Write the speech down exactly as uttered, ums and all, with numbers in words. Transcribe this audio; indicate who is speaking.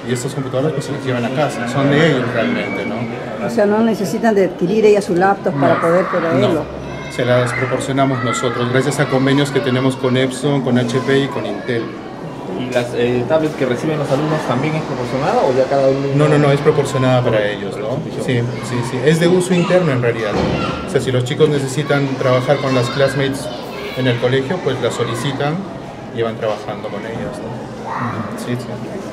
Speaker 1: y estas computadoras pues se las llevan a casa, son de ellos realmente, ¿no?
Speaker 2: O sea, no necesitan de adquirir ellas su laptop no, para poder proveerlo.
Speaker 1: No, se las proporcionamos nosotros, gracias a convenios que tenemos con Epson, con H P y con Intel.
Speaker 3: ¿Y las eh, tablets que reciben los alumnos también es proporcionada o ya cada uno?
Speaker 1: No, no, no, es proporcionada para ellos, ¿no? Sí, sí, sí, es de uso interno en realidad. O sea, si los chicos necesitan trabajar con las classmates en el colegio, pues las solicitan y van trabajando con ellos, ¿no? Sí, sí.